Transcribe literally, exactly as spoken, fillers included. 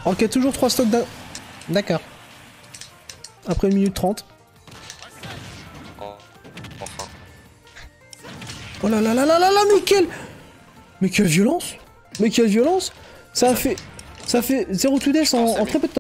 Ok, toujours trois stocks d'un... D'accord. Après une minute trente. Oh, enfin. Oh là là là là là là, mais quelle... Mais quelle violence! Mais quelle violence! Ça a fait... Ça fait zéro to death en, en très peu de temps.